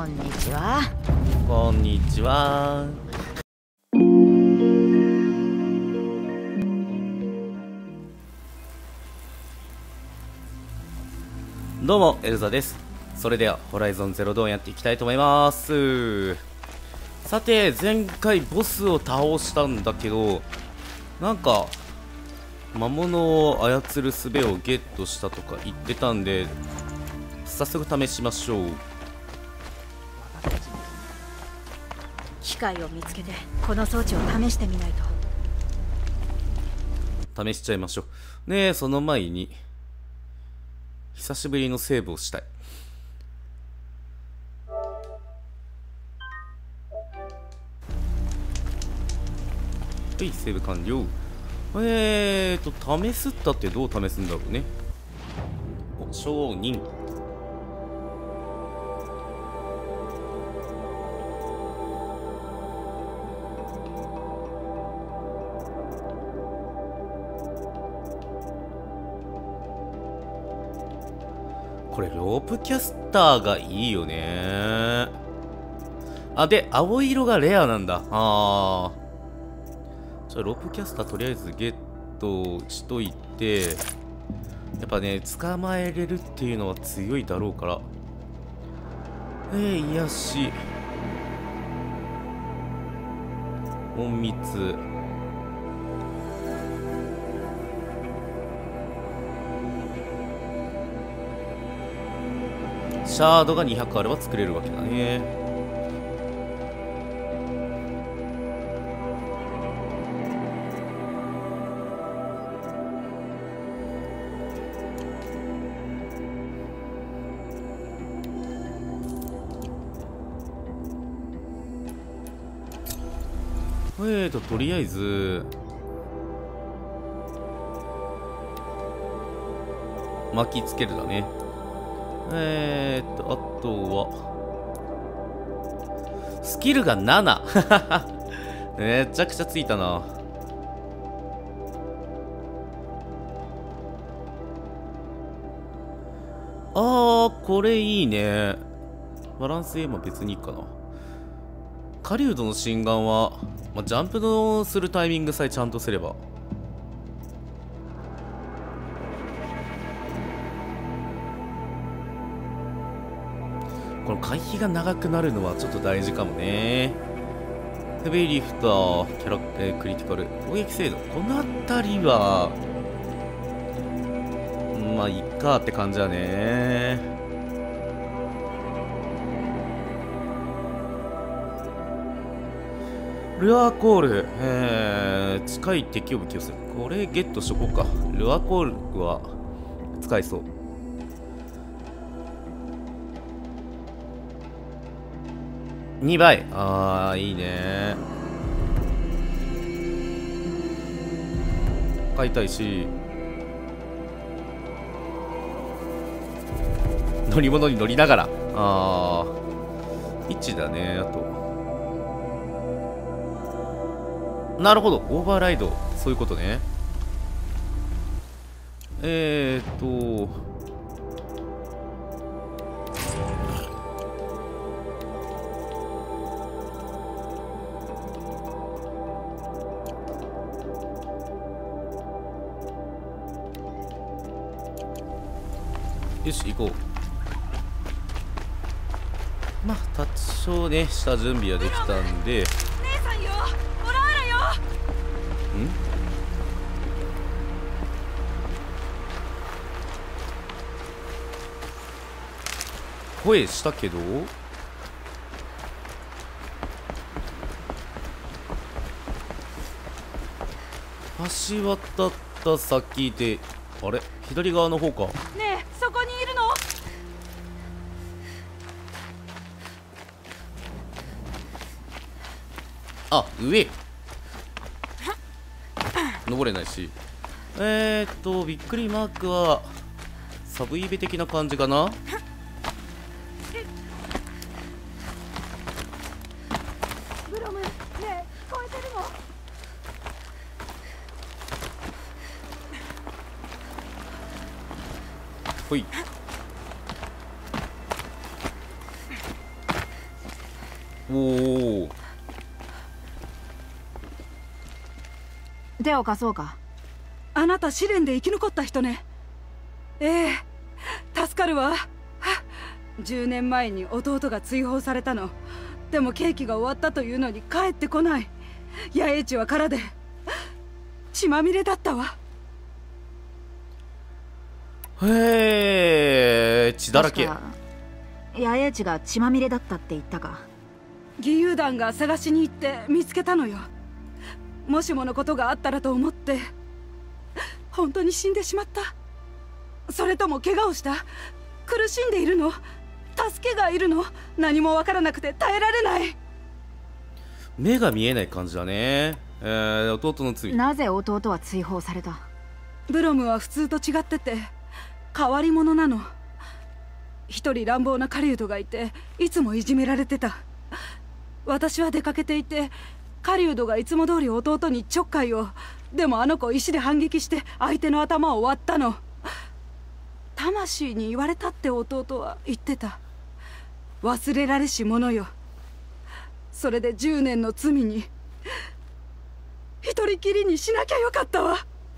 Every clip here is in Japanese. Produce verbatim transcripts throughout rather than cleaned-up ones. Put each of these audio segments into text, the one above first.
こんにちは。 こんにちは。どうもエルザです。それではホライゾンゼロドーンやっていきたいと思います。さて前回ボスを倒したんだけど、なんか魔物を操る術をゲットしたとか言ってたんで、早速試しましょう。 機械を見つけてこの装置を試してみないと。 試しちゃいましょうね。えその前に久しぶりのセーブをしたい。はい、セーブ完了。えーと試すったってどう試すんだろうね。お、商人。これロープキャスターがいいよね。あ、で青色がレアなんだ。あー、じゃあロープキャスターとりあえずゲットしといて、やっぱね捕まえれるっていうのは強いだろうから。えー、癒し、隠密、シャードがにひゃくあれば作れるわけだね。えーととりあえず巻きつけるだね。えーとあとはスキルがなな めちゃくちゃついたな。あー、これいいね。バランス A も別にいいかな。狩人の心眼は、まあ、ジャンプのするタイミングさえちゃんとすれば。この回避が長くなるのはちょっと大事かもね。ヘビーリフト、キャラ、えー、クリティカル、攻撃精度、この辺りはまあいっかって感じだね。ルアーコール、えー、近い敵を武器をする。これゲットしとこうか。ルアーコールは使えそう。にばい、あーいいね。買いたいし、乗り物に乗りながら、あーいちだね。あとなるほど、オーバーライド、そういうことね。えーっとよし行こう。まあ多少ね下準備はできたんで。 姉さんよ、オラーラよ。 ん声したけど橋渡った先で、あれ左側の方か。 ねえ、そこにいるの？ あ、上登れないし。えーっとびっくりマークはサブイベ的な感じかな。 ブロム、ねえ、聞こえてるの？ ほい。 おお。 手を貸そうか。 あなた試練で生き残った人ね。ええ、助かるわ。じゅうねんまえに弟が追放されたの。でも刑期が終わったというのに帰ってこない。野営地は空で血まみれだったわ。 へえ、血だらけ。 確か野営地が血まみれだったって言ったか。 義勇団が探しに行って見つけたのよ。もしものことがあったらと思って。本当に死んでしまった？それとも怪我をした？苦しんでいるの？助けがいるの？何もわからなくて耐えられない。 目が見えない感じだね。えー、弟の罪。 なぜ弟は追放された？ ブロムは普通と違ってて変わり者なの。一人乱暴な狩人がいていつもいじめられてた。私は出かけていて狩人がいつも通り弟にちょっかいを。でもあの子石で反撃して相手の頭を割ったの。魂に言われたって弟は言ってた。忘れられし者よ。それでじゅうねんの罪に一人きりにしなきゃよかったわ。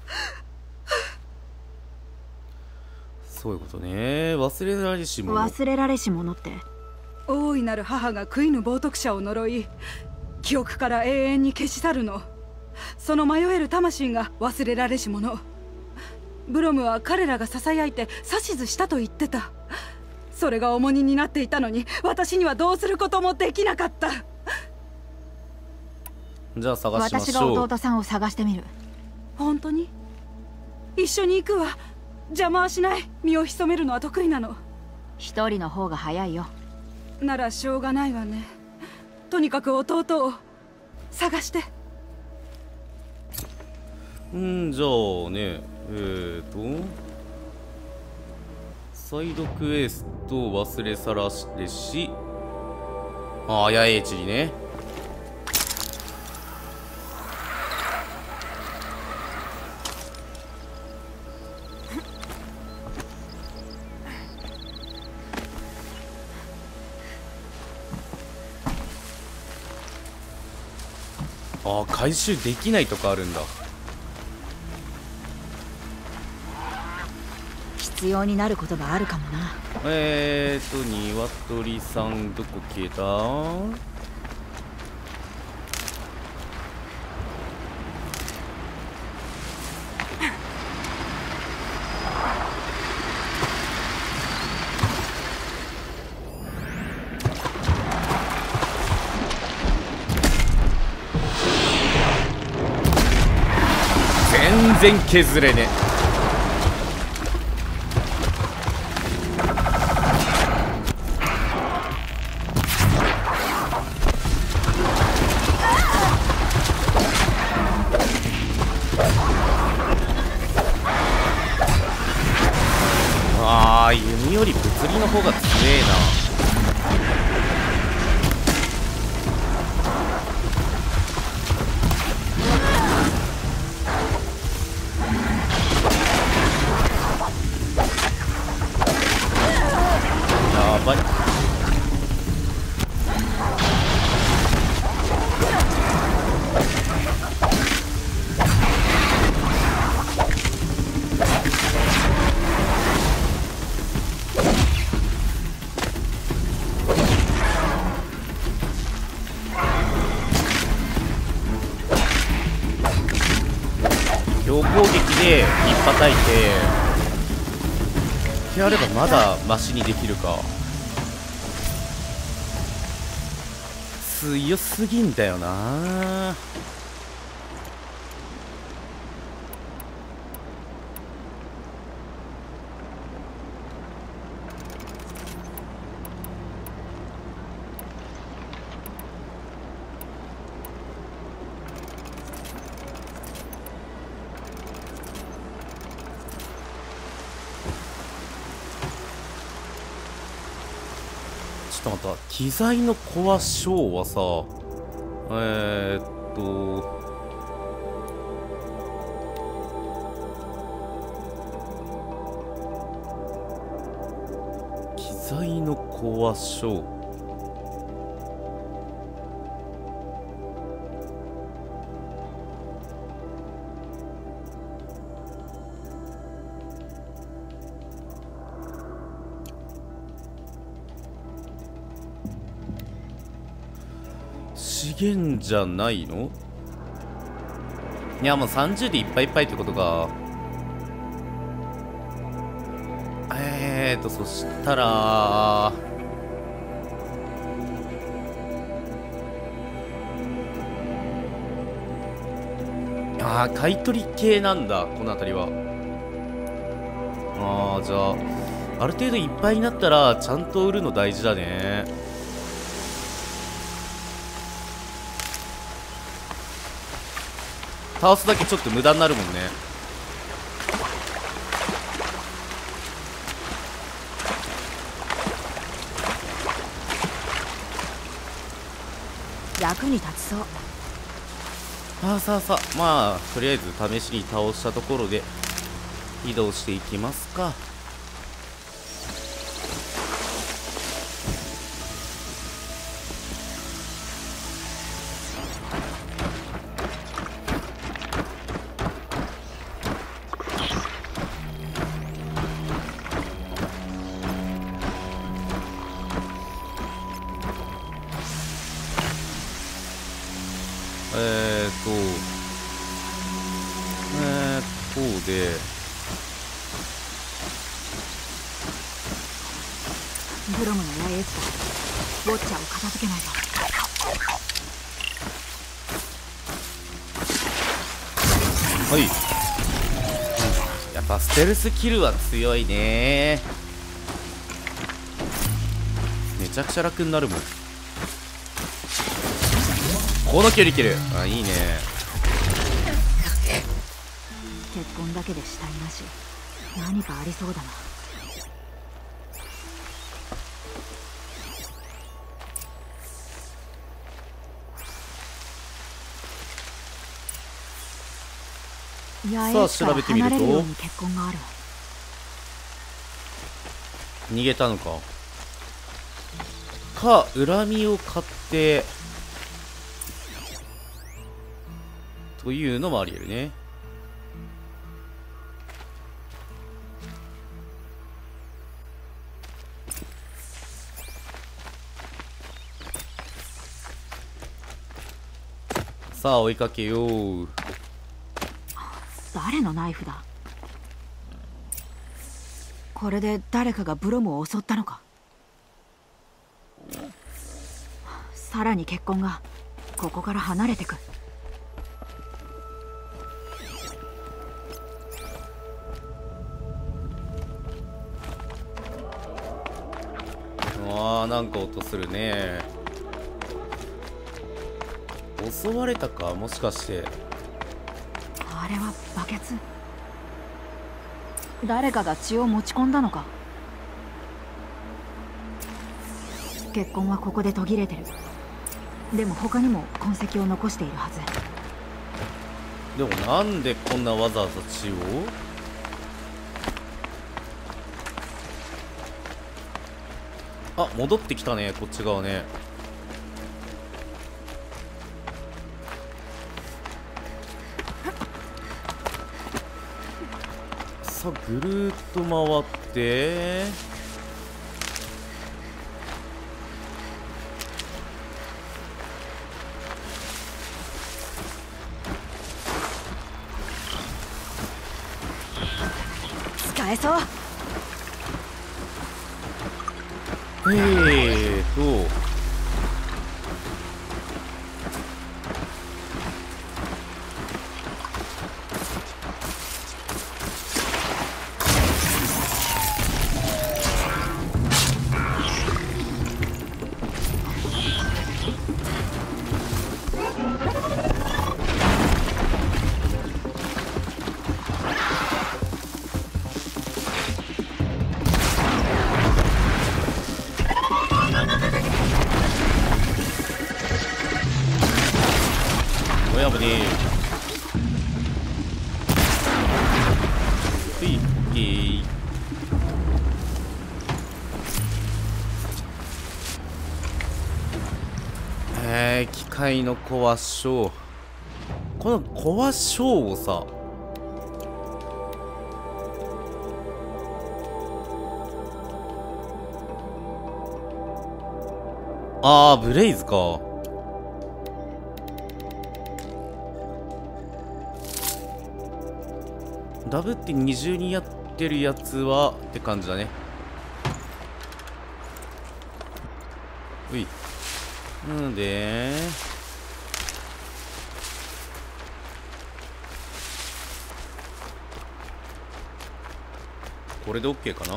そういうことね。忘れられし者。 忘れられし者って？ 大いなる母が悔いぬ冒涜者を呪い記憶から永遠に消し去るの。その迷える魂が忘れられし者。ブロムは彼らがささやいて指図したと言ってた。それが重荷になっていたのに私にはどうすることもできなかった。 じゃあ探しましょう。 私が弟さんを探してみる。 本当に？一緒に行くわ。邪魔はしない。身を潜めるのは得意なの。 一人の方が早いよ。 ならしょうがないわね。とにかく弟を探して。 うんじゃあねえーとサイドクエスト忘れさらしてし、ああ野営地にね。ああ回収できないとかあるんだ。 必要になることがあるかもな。 えーとニワトリさんどこ消えた？全然削れね。ああ弓より物理の方が強えな。やばい。強攻撃で一発叩いてってやればまだマシにできるか。強すぎんだよな。ちょっと待った、機材の壊しょうはさ、えー、っと機材の壊しょう資源じゃないの？いやもうさんじゅうでいっぱいいっぱいってことか。えーとそしたらあー買い取り系なんだこの辺りは。あーじゃあある程度いっぱいになったらちゃんと売るの大事だね。倒すだけちょっと無駄になるもんね。 役に立ちそう。 さあさあさあ、まあとりあえず試しに倒したところで移動していきますか。えーっとえーっとこうでブロムの野営地だ。ウォッチャーを片付けないと。 はい。やっぱステルスキルは強いね。めちゃくちゃ楽になるもん。この距離いける。あ、いいね。 結婚だけで死体なし。何かありそうだな。 さあ調べてみると結婚がある。 逃げたのかか恨みを買ってというのもあり得るね。さあ追いかけよう。 誰のナイフだ。これで誰かがブロムを襲ったのか。さらに血痕がここから離れてく。 あーなんか音するね。襲われたかもしかして。 あれはバケツ。誰かが血を持ち込んだのか。血痕はここで途切れてる。でも他にも痕跡を残しているはず。 でもなんでこんなわざわざ血を。あ、戻ってきたねこっち側ね。さあぐるーっと回って使えそう。 えーと親分にふいえいえー、機械の壊し症。この壊し症をさあーブレイズか。 ダブって二重にやってるやつはって感じだね。うい。なんでこれで OK かな。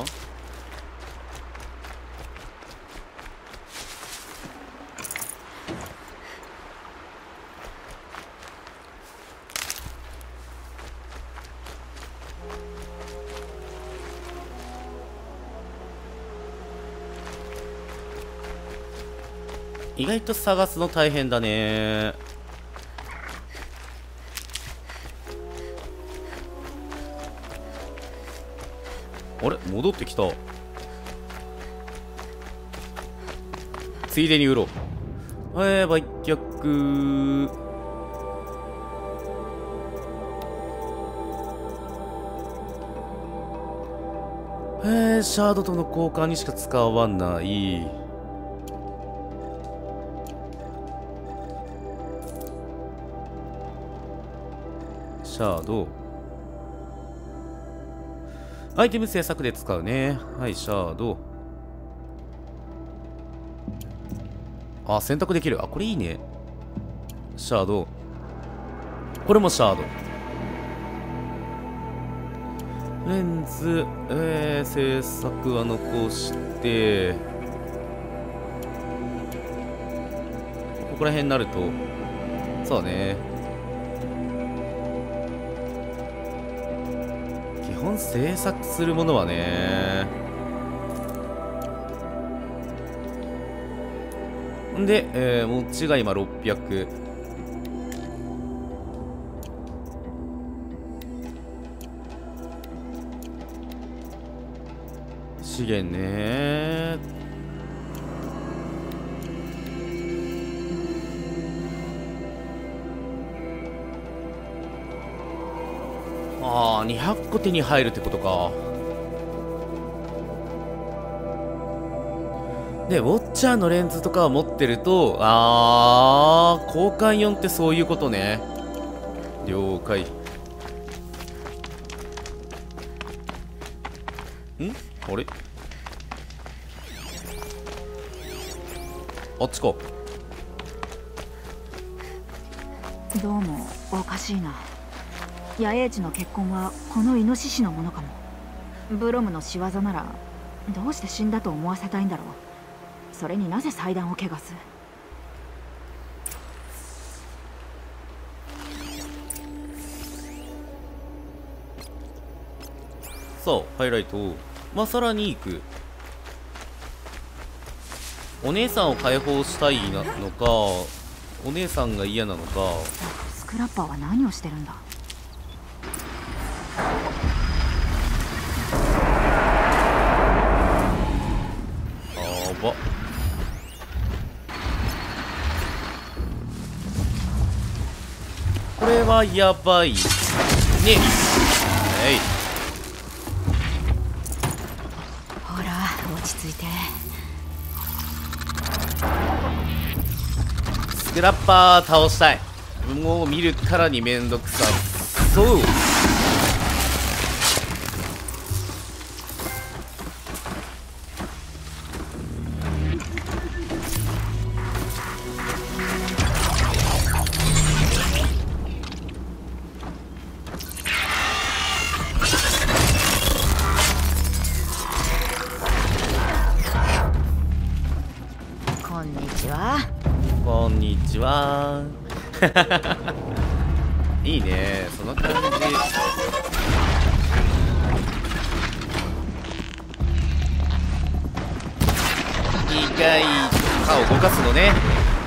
意外と探すの大変だね。あれ戻ってきた。ついでに売ろう。えー、売却。えー、シャードとの交換にしか使わない。シャードアイテム制作で使うね。はい、シャード。あ、選択できる。あ、これいいね。シャード。これもシャード。レンズ、えー、制作は残して、ここら辺になると、そうね。基本制作するものはね。んで、えー、持ちが今ろっぴゃく。資源ね。ああ、にひゃっこ手に入るってことか。で、ウォッチャーのレンズとかは持ってると、あー、交換よんってそういうことね。了解。んあれあっちか。 どうもおかしいな。野営地の血痕はこのイノシシのものかも。ブロムの仕業ならどうして死んだと思わせたいんだろう。それになぜ祭壇を汚す。 さあハイライト。まあさらに行く。お姉さんを解放したいなのか、お姉さんが嫌なのか。 スクラッパーは何をしてるんだ。 あば。これはやばいね。えい。 ほら落ち着いて。 スクラッパー倒したい。もう見るからにめんどくさそう。 こんにちは。 こんにちは。いいね、その感じ。意外歯を動かすのね。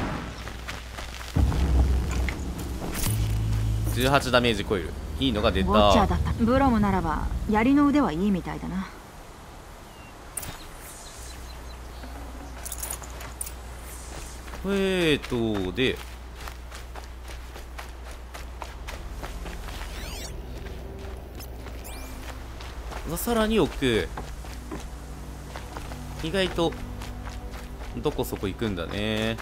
じゅうはちダメージコイル。いいのが出た。 ウォッチャーだった。ブロムならば槍の腕はいいみたいだな。 えーとでさらに奥。意外とどこそこ行くんだね。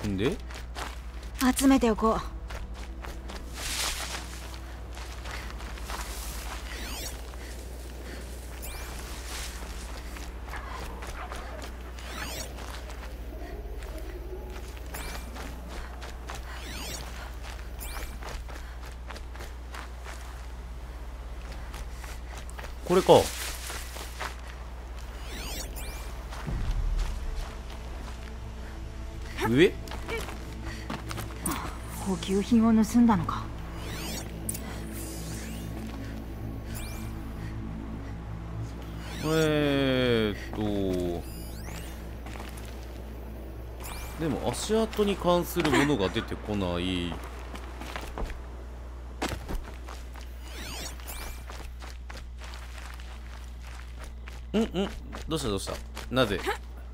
んで集めておこう。 これか。上補給品を盗んだのか。 えーっとでも足跡に関するものが出てこない。うんうん、どうしたどうした、なぜ。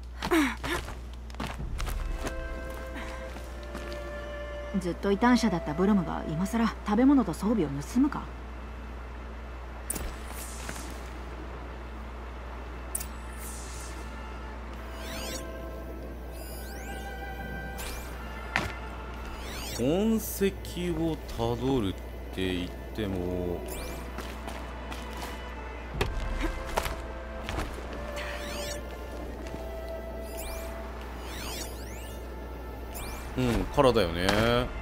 ずっと異端者だったブロムが今さら食べ物と装備を盗むか。 痕跡をたどるって言ってもうんからだよね。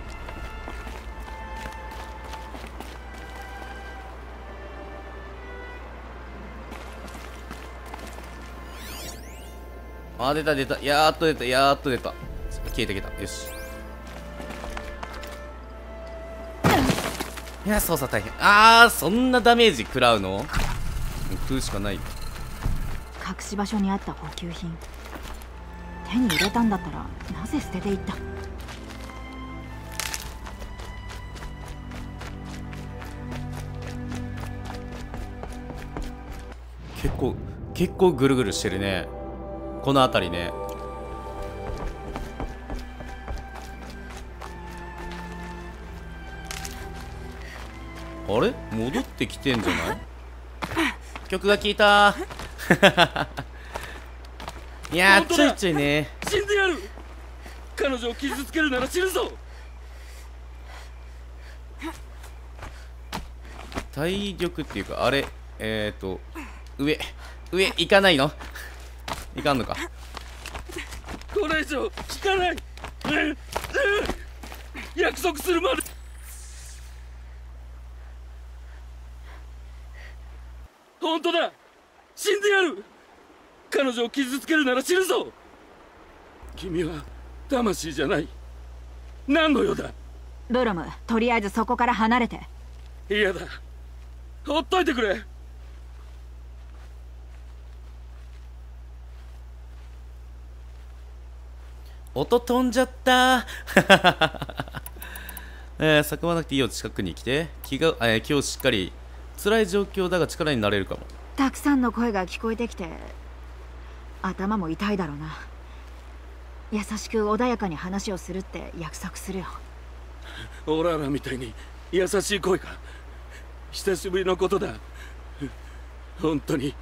あ、出た出た、やーっと出た、やーっと出た、消えてきた。よし。いや、操作大変。あー、そんなダメージ食らうの？食うしかない。 隠し場所にあった補給品、手に入れたんだったらなぜ捨てていった？ 結構結構ぐるぐるしてるね、この辺りね。あれ戻ってきてんじゃない？曲が効いたいやー、ちょいちょいね。 死んでやる。彼女を傷つけるなら死ぬぞ。 体力っていうか、あれえーと上上行かないの？行かんのか。 これ以上聞かない。うんうん、約束するまで。本当だ、死んでやる。彼女を傷つけるなら死ぬぞ。君は魂じゃない。何の用だ？ ブロム、とりあえずそこから離れて。 嫌だ、ほっといてくれ。 音飛んじゃったえー、叫ばなくていいよ。近くに来て気が、えー、気をしっかり。辛い状況だが力になれるかも。 たくさんの声が聞こえてきて頭も痛いだろうな。優しく穏やかに話をするって約束するよ。 オラーラみたいに優しい声か。久しぶりのことだ。本当に。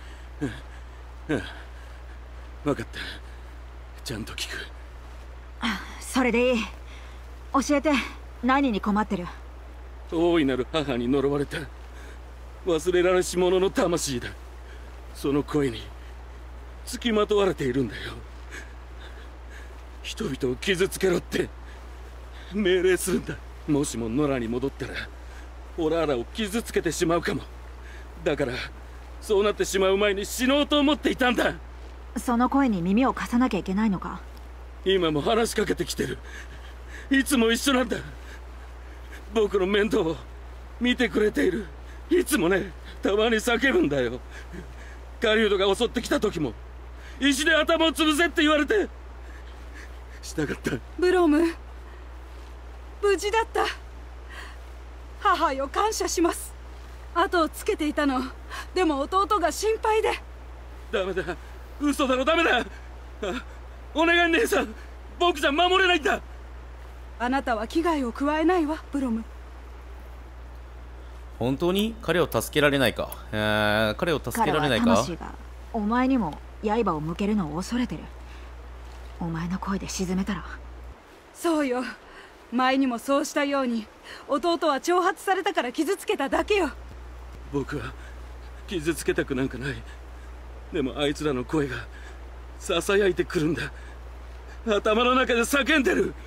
分かった、ちゃんと聞く。 それでいい。教えて、何に困ってる？ 大いなる母に呪われた忘れられし者の魂だ。その声につきまとわれているんだよ。人々を傷つけろって命令するんだ。もしも野良に戻ったらオラーラを傷つけてしまうかも。だからそうなってしまう前に死のうと思っていたんだ。 その声に耳を貸さなきゃいけないのか？ 今も話しかけてきてる。いつも一緒なんだ。僕の面倒を見てくれている。いつもね、たまに叫ぶんだよ。狩人が襲ってきた時も石で頭を潰せって言われてしたかった。 ブロム、無事だった。母よ、感謝します。後をつけていたの。でも弟が心配で。 ダメだ、嘘だろ、ダメだ。あ、お願い姉さん、僕じゃ守れないんだ。 あなたは危害を加えないわ、ブロム。 本当に彼を助けられないか。えー、彼を助けられないか。 彼は魂がお前にも刃を向けるのを恐れてる。お前の声で沈めたら。 そうよ。前にもそうしたように弟は挑発されたから傷つけただけよ。 僕は傷つけたくなんかない。でもあいつらの声がささやいてくるんだ。頭の中で叫んでる。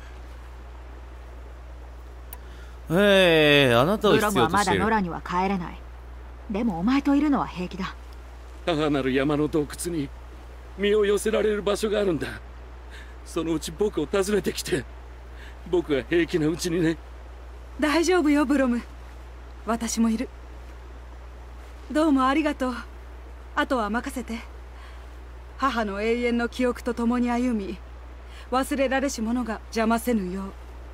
ええ、あなたをブロムはま必要としてる。 だ野良には帰れない。でもお前といるのは平気だ。 母なる山の洞窟に身を寄せられる場所があるんだ。そのうち僕を訪ねてきて、僕が平気なうちにね。 大丈夫よブロム、私もいる。どうもありがとう。あとは任せて。母の永遠の記憶と共に歩み、忘れられし者が邪魔せぬよう。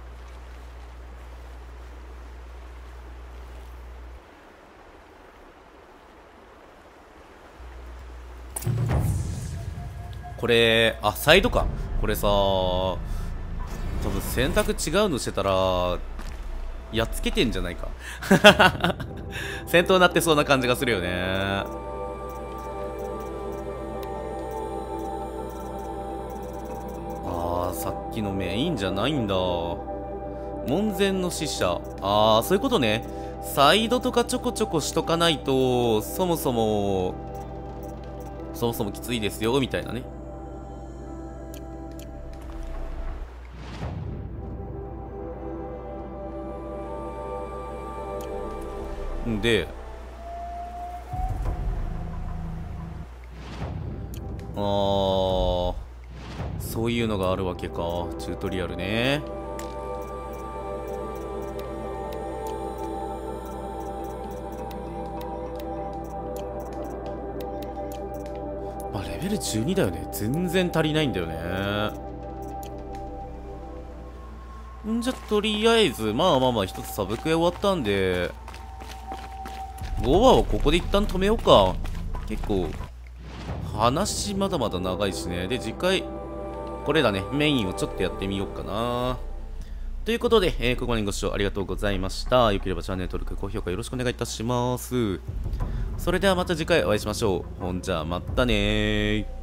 これ、あ、サイドか。これさ、多分選択違うのしてたら、やっつけてんじゃないか。戦闘になってそうな感じがするよね。あー、さっきのメインじゃないんだ。門前の使者。あー、そういうことね。サイドとかちょこちょこしとかないと、そもそも、そもそもきついですよ、みたいなね。で、あー、そういうのがあるわけか。チュートリアルね。まあレベルじゅうにだよね。全然足りないんだよね。んじゃ、とりあえず、まあまあまあ、一つサブクエ終わったんで、ごわはここで一旦止めようか。結構、話まだまだ長いしね。で、次回、これだね、メインをちょっとやってみようかな。ということで、えーここまでご視聴ありがとうございました。よければチャンネル登録、高評価よろしくお願いいたします。それではまた次回お会いしましょう。ほんじゃ、またねー。